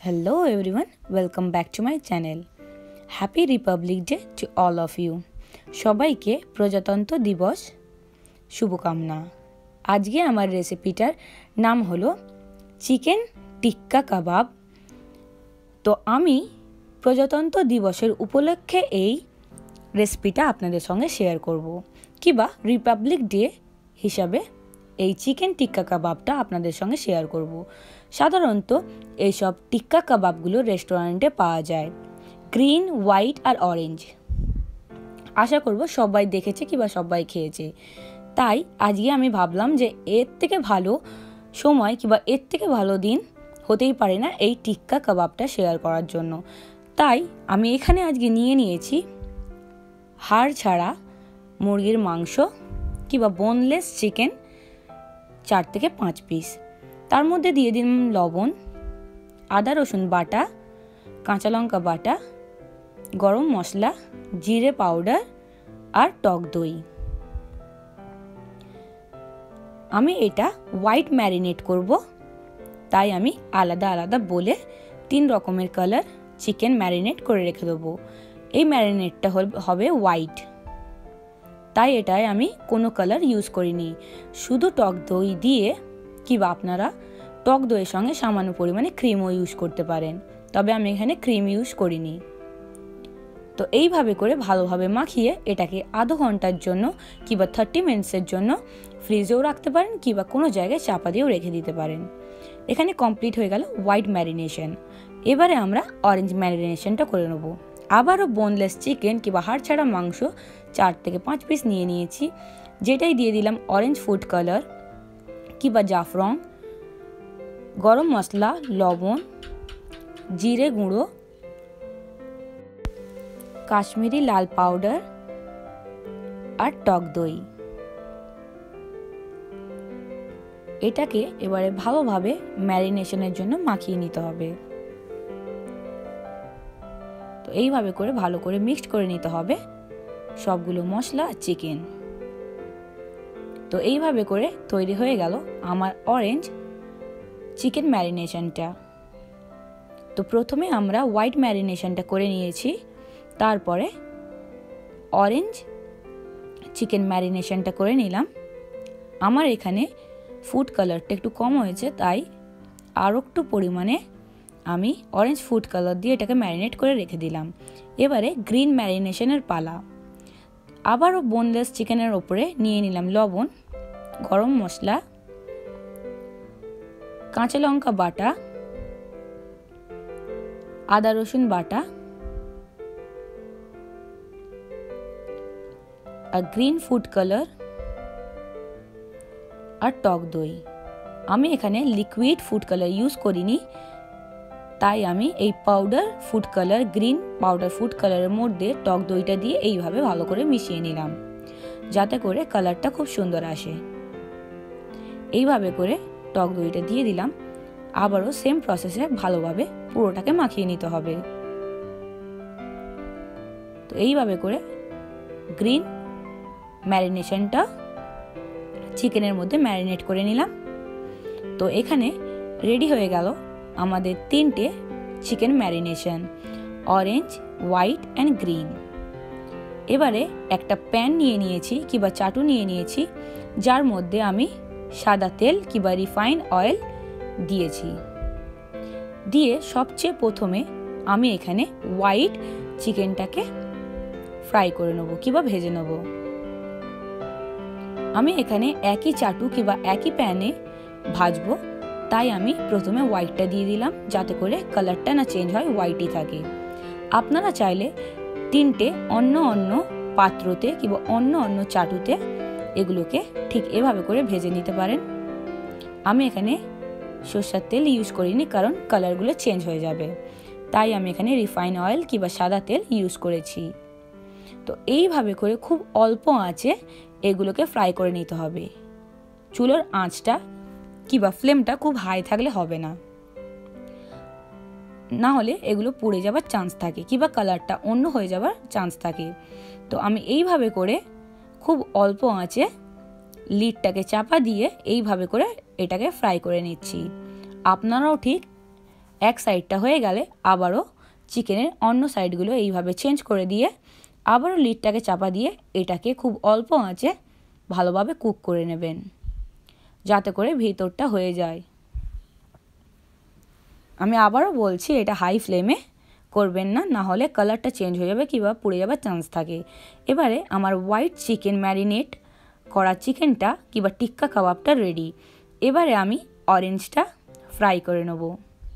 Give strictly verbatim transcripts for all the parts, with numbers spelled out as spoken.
Hello everyone, welcome back to my channel. Happy Republic Day to all of you. সবাইকে প্রজাতন্ত্র দিবস শুভকামনা। আজকে আমার রেসিপিটার নাম হলো চিকেন টিক্কা কাবাব। তো আমি প্রজাতন্ত্র দিবসের উপলক্ষে এই রেসিপিটা আপনাদের সঙ্গে শেয়ার করব, কিবা রিপাবলিক ডে হিসাবে এই চিকেন টিক্কা কাবাবটা আপনাদের সঙ্গে শেয়ার করব। সাধারণত এইসব টিক্কা কাবাবগুলো রেস্টুরেন্টে পাওয়া যায়, গ্রিন, হোয়াইট আর অরেঞ্জ। আশা করব সবাই দেখেছে কিংবা সবাই খেয়েছে। তাই আজকে আমি ভাবলাম যে এর থেকে ভালো সময় কিংবা এর থেকে ভালো দিন হতেই পারে না এই টিক্কা কাবাবটা শেয়ার করার জন্য। তাই আমি এখানে আজকে নিয়ে নিয়েছি হাড় ছাড়া মুরগির মাংস কিংবা বোনলেস চিকেন, চার থেকে পাঁচ পিস। তার মধ্যে দিয়ে দিলাম লবণ, আদা রসুন বাটা, কাঁচা লঙ্কা বাটা, গরম মশলা, জিরে পাউডার আর টক দই। আমি এটা হোয়াইট ম্যারিনেট করব, তাই আমি আলাদা আলাদা বলে তিন রকমের কালার চিকেন ম্যারিনেট করে রেখে দেবো। এই ম্যারিনেটটা হবে হোয়াইট, তাই এটায় আমি কোনো কালার ইউজ করিনি। শুধু টক দই দিয়ে, কিংবা আপনারা টক দইয়ের সঙ্গে সামান্য পরিমাণে ক্রিমও ইউজ করতে পারেন, তবে আমি এখানে ক্রিম ইউজ করিনি। তো এইভাবে করে ভালোভাবে মাখিয়ে এটাকে আধা ঘন্টার জন্য কিংবা থার্টি মিনিটসের জন্য ফ্রিজেও রাখতে পারেন, কিংবা কোনো জায়গায় চাপা দিয়েও রেখে দিতে পারেন। এখানে কমপ্লিট হয়ে গেল হোয়াইট ম্যারিনেশন। এবারে আমরা অরেঞ্জ ম্যারিনেশনটা করে নেব। আবারও বোনলেস চিকেন কিংবা হাড় ছাড়া মাংস চার থেকে পাঁচ পিস নিয়ে নিয়েছি, যেটাই দিয়ে দিলাম অরেঞ্জ ফুড কালার কিংবা জাফরং, গরম মশলা, লবণ, জিরে গুঁড়ো, কাশ্মীরি লাল পাউডার আর টক দই। এটাকে এবারে ভালোভাবে ম্যারিনেশনের জন্য মাখিয়ে নিতে হবে। তো এইভাবে করে ভালো করে মিক্সড করে নিতে হবে সবগুলো মশলা আর চিকেন। তো এইভাবে করে তৈরি হয়ে গেল আমার অরেঞ্জ চিকেন ম্যারিনেশনটা। তো প্রথমে আমরা হোয়াইট ম্যারিনেশনটা করে নিয়েছি, তারপরে অরেঞ্জ চিকেন ম্যারিনেশনটা করে নিলাম। আমার এখানে ফুড কালারটা একটু কম হয়েছে, তাই আরও একটু পরিমাণে আমি অরেঞ্জ ফুড কালার দিয়ে এটাকে ম্যারিনেট করে রেখে দিলাম। এবারে গ্রিন ম্যারিনেশনের পালা। আবারও বোনলেস চিকেনের ওপরে নিয়ে নিলাম লবণ, গরম মশলা, কাঁচা লঙ্কা বাটা, আদা রসুন বাটা আর গ্রিন ফুড কালার আর টক দই। আমি এখানে লিকুইড ফুড কালার ইউজ করিনি, তাই আমি এই powder food colour, green powder food কালারের মধ্যে টক দইটা দিয়ে এইভাবে ভালো করে মিশিয়ে নিলাম, যাতে করে কালারটা খুব সুন্দর আসে। এইভাবে করে টক দইটা দিয়ে দিলাম। আবারও সেম প্রসেসে ভালোভাবে পুরোটাকে মাখিয়ে নিতে হবে। তো এইভাবে করে গ্রিন ম্যারিনেশনটা চিকেনের মধ্যে ম্যারিনেট করে নিলাম। তো এখানে রেডি হয়ে গেল আমাদের তিনটে chicken marination, orange, white and green. এবারে একটা প্যান নিয়ে নিয়েছি কিংবা চাটু নিয়ে নিয়েছি, যার মধ্যে আমি সাদা তেল কিংবা রিফাইন অয়েল দিয়েছি। দিয়ে সবচেয়ে প্রথমে আমি এখানে হোয়াইট চিকেনটাকে ফ্রাই করে নেব কিংবা ভেজে নেব। আমি এখানে একই চাটু কিংবা একই প্যানে ভাজবো, তাই আমি প্রথমে হোয়াইটটা দিয়ে দিলাম, যাতে করে কালারটা না চেঞ্জ হয়, হোয়াইটই থাকে। আপনারা চাইলে তিনটে অন্য অন্য পাত্রতে কিংবা অন্য অন্য চাটুতে এগুলোকে ঠিক এভাবে করে ভেজে নিতে পারেন। আমি এখানে সরষের তেল ইউজ করিনি, কারণ কালারগুলো চেঞ্জ হয়ে যাবে, তাই আমি এখানে রিফাইন অয়েল কিংবা সাদা তেল ইউজ করেছি। তো এইভাবে করে খুব অল্প আঁচে এগুলোকে ফ্রাই করে নিতে হবে। চুলোর আঁচটা কিংবা ফ্লেমটা খুব হাই থাকলে হবে না, না হলে এগুলো পুড়ে যাবার চান্স থাকে কিংবা কালারটা অন্য হয়ে যাবার চান্স থাকে। তো আমি এইভাবে করে খুব অল্প আঁচে লিডটাকে চাপা দিয়ে এইভাবে করে এটাকে ফ্রাই করে নিচ্ছি। আপনারাও ঠিক এক সাইডটা হয়ে গেলে আবারও চিকেনের অন্য সাইডগুলো এইভাবে চেঞ্জ করে দিয়ে আবারও লিডটাকে চাপা দিয়ে এটাকে খুব অল্প আঁচে ভালোভাবে কুক করে নেবেন, যাতে করে ভিতরটা হয়ে যায়। আমি আবারও বলছি, এটা হাই ফ্লেমে করবেন না, না হলে কালারটা চেঞ্জ হয়ে যাবে কিংবা পুড়ে যাবার চান্স থাকে। এবারে আমার হোয়াইট চিকেন ম্যারিনেট করা চিকেনটা কিংবা টিক্কা কাবাবটা রেডি। এবারে আমি অরেঞ্জটা ফ্রাই করে নেব।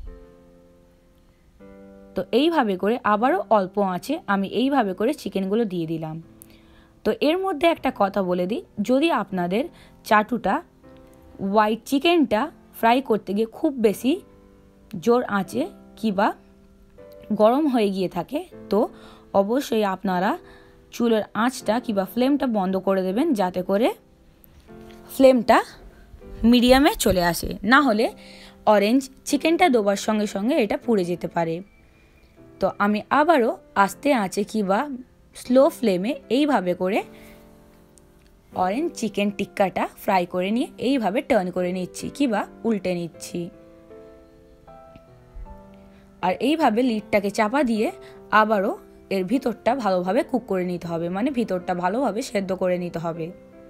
তো এইভাবে করে আবারও অল্প আঁচে আমি এইভাবে করে চিকেনগুলো দিয়ে দিলাম। তো এর মধ্যে একটা কথা বলে দিই, যদি আপনাদের চাটুটা হোয়াইট চিকেনটা ফ্রাই করতে গিয়ে খুব বেশি জোর আঁচে কিংবা গরম হয়ে গিয়ে থাকে, তো অবশ্যই আপনারা চুলের আঁচটা কিংবা ফ্লেমটা বন্ধ করে দেবেন, যাতে করে ফ্লেমটা মিডিয়ামে চলে আসে, না হলে অরেঞ্জ চিকেনটা দেওয়ার সঙ্গে সঙ্গে এটা পুড়ে যেতে পারে। তো আমি আবারও আস্তে আঁচে কিংবা স্লো ফ্লেমে এইভাবে করে অরেঞ্জ চিকেন টিক্কাটা ফ্রাই করে নিয়ে এইভাবে টার্ন করে নিচ্ছি কিংবা উল্টে নিচ্ছি। আর এইভাবে লিডটাকে চাপা দিয়ে আবারও এর ভিতরটা ভালোভাবে কুক করে নিতে হবে, মানে ভিতরটা ভালোভাবে সেদ্ধ করে নিতে হবে।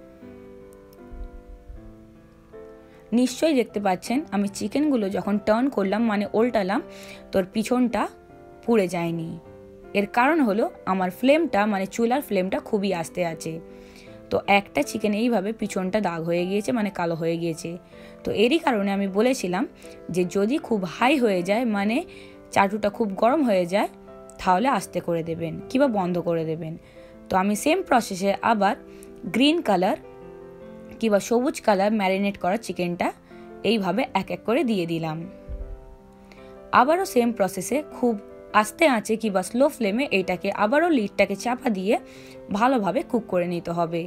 নিশ্চয়ই দেখতে পাচ্ছেন আমি চিকেনগুলো যখন টার্ন করলাম মানে উল্টালাম, তোর পিছনটা পুড়ে যায়নি। এর কারণ হলো আমার ফ্লেমটা মানে চুলার ফ্লেমটা খুবই আস্তে আছে। তো একটা চিকেন এইভাবে পিছনটা দাগ হয়ে গিয়েছে, মানে কালো হয়ে গিয়েছে। তো এরই কারণে আমি বলেছিলাম যে যদি খুব হাই হয়ে যায় মানে চাটুটা খুব গরম হয়ে যায়, তাহলে আস্তে করে দেবেন কিংবা বন্ধ করে দেবেন। তো আমি সেম প্রসেসে আবার গ্রিন কালার কিংবা সবুজ কালার ম্যারিনেট করা চিকেনটা এইভাবে এক এক করে দিয়ে দিলাম। আবারও সেম প্রসেসে খুব আস্তে আঁচে কিংবা স্লো ফ্লেমে এইটাকে আবারও লিডটাকে চাপা দিয়ে ভালোভাবে কুক করে নিতে হবে।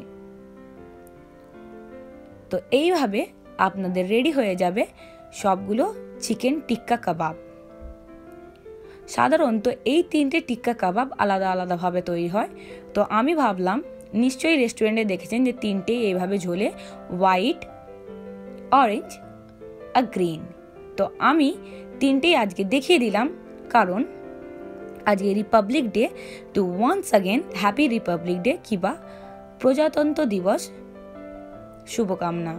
তো এইভাবে আপনাদের রেডি হয়ে যাবে সবগুলো চিকেন টিক্কা কাবাব। সাধারণত এই তিনটে টিক্কা কাবাব আলাদা আলাদাভাবে তৈরি হয়। তো আমি ভাবলাম নিশ্চয়ই রেস্টুরেন্টে দেখেছেন যে তিনটে এইভাবে ঝোলে, হোয়াইট, অরেঞ্জ আর গ্রিন। তো আমি তিনটেই আজকে দেখিয়ে দিলাম, কারণ আজকে রিপাবলিক ডে। তো once again happy republic day কিংবা প্রজাতন্ত্র দিবস শুভকামনা।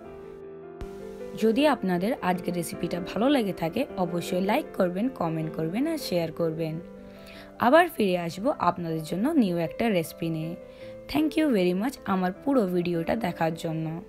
যদি আপনাদের আজকের রেসিপিটা ভালো লেগে থাকে অবশ্যই লাইক করবেন, কমেন্ট করবেন আর শেয়ার করবেন। আবার ফিরে আসবো আপনাদের জন্য নিউ একটা রেসিপি নিয়ে। থ্যাংক ইউ ভেরি মাচ আমার পুরো ভিডিওটা দেখার জন্য।